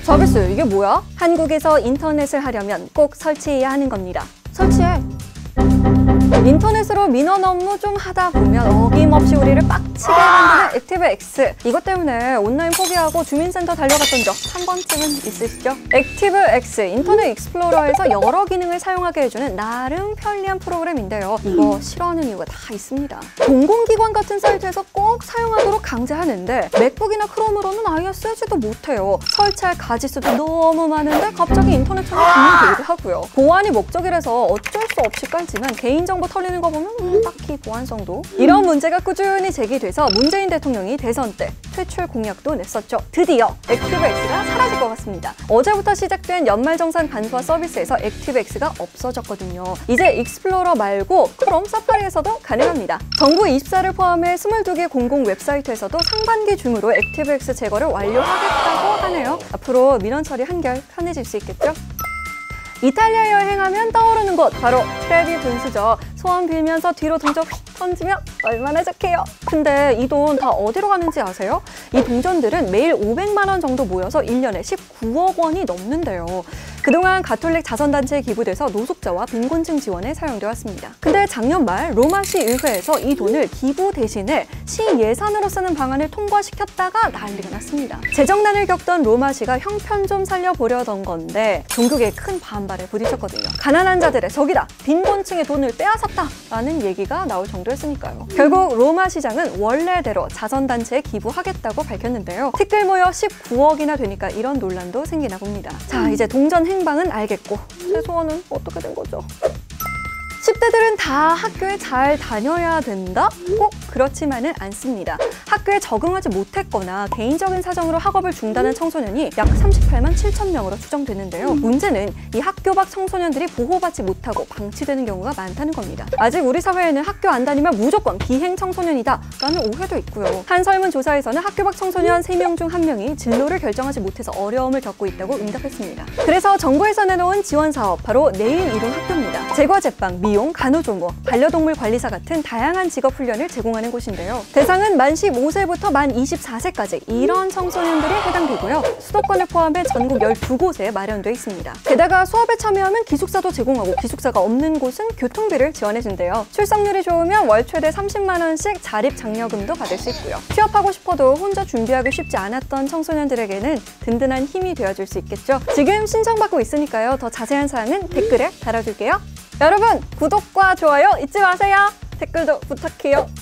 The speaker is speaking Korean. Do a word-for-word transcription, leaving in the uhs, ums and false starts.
서비스 이게 뭐야? 한국에서 인터넷을 하려면 꼭 설치해야 하는 겁니다. 설치해. 인터넷으로 민원 업무 좀 하다 보면 어김없이 우리를 빡치게 만드는 액티브엑스. 이것 때문에 온라인 포기하고 주민센터 달려갔던 적 한 번쯤은 있으시죠? 액티브엑스 인터넷 익스플로러에서 여러 기능을 사용하게 해주는 나름 편리한 프로그램인데요. 이거 싫어하는 이유가 다 있습니다. 공공기관 같은 사이트에서 꼭 사용하도록 강제하는데 맥북이나 크롬으로는 아예 쓰지도 못해요. 설치할 가지수도 너무 많은데 갑자기 인터넷처럼 분리되기도 하고요. 보안이 목적이라서 어쩔 수 없이 깔지만 개인정보 털리는 거 보면 음, 딱히 보안성도. 이런 문제가 꾸준히 제기돼서 문재인 대통령이 대선 때 퇴출 공약도 냈었죠. 드디어 액티브엑스가 사라질 것 같습니다. 어제부터 시작된 연말정산 간소화 서비스에서 액티브엑스가 없어졌거든요. 이제 익스플로러 말고 크롬, 사파리에서도 가능합니다. 정부 이십사를 포함해 스물두 개 공공 웹사이트에서도 상반기 중으로 액티브엑스 제거를 완료하겠다고 하네요. 앞으로 민원 처리 한결 편해질 수 있겠죠? 이탈리아 여행하면 떠오르는 곳 바로 트레비 분수죠. 소원 빌면서 뒤로 동전 휙 던지면 얼마나 좋게요. 근데 이 돈 다 어디로 가는지 아세요? 이 동전들은 매일 오백만 원 정도 모여서 일 년에 십구억 원이 넘는데요. 그동안 가톨릭 자선단체에 기부돼서 노숙자와 빈곤층 지원에 사용되어 왔습니다. 근데 작년 말 로마시 의회에서 이 돈을 기부 대신에 시 예산으로 쓰는 방안을 통과시켰다가 난리가 났습니다. 재정난을 겪던 로마시가 형편 좀 살려보려던 건데 종교계의 큰 반발에 부딪혔거든요. 가난한 자들의 적이다, 빈곤층의 돈을 빼앗았다 라는 얘기가 나올 정도였으니까요. 결국 로마 시장은 원래대로 자선단체에 기부하겠다고 밝혔는데요. 티끌 모여 십구억이나 되니까 이런 논란도 생기나 봅니다. 자, 이제 동전 행방은 알겠고 제 소원은 어떻게 된 거죠? 십 대들은 다 학교에 잘 다녀야 된다? 꼭 그렇지만은 않습니다. 학교에 적응하지 못했거나 개인적인 사정으로 학업을 중단한 청소년이 약 삼십팔만 칠천 명으로 추정되는데요. 문제는 이 학교 밖 청소년들이 보호받지 못하고 방치되는 경우가 많다는 겁니다. 아직 우리 사회에는 학교 안 다니면 무조건 비행 청소년이다 라는 오해도 있고요. 한 설문조사에서는 학교 밖 청소년 세 명 중 한 명이 진로를 결정하지 못해서 어려움을 겪고 있다고 응답했습니다. 그래서 정부에서 내놓은 지원 사업, 바로 내일 이룬 학교입니다. 제과 제빵, 미용, 간호조무, 반려동물 관리사 같은 다양한 직업 훈련을 제공하는 곳인데요. 대상은 만 십오 세부터 만 이십사 세까지 이런 청소년들이 해당되고요. 수도권을 포함해 전국 열두 곳에 마련돼 있습니다. 게다가 수업에 참여하면 기숙사도 제공하고 기숙사가 없는 곳은 교통비를 지원해준대요. 출석률이 좋으면 월 최대 삼십만 원씩 자립 장려금도 받을 수 있고요. 취업하고 싶어도 혼자 준비하기 쉽지 않았던 청소년들에게는 든든한 힘이 되어줄 수 있겠죠. 지금 신청받고 있으니까요. 더 자세한 사항은 댓글에 달아줄게요. 여러분, 구독과 좋아요 잊지 마세요. 댓글도 부탁해요.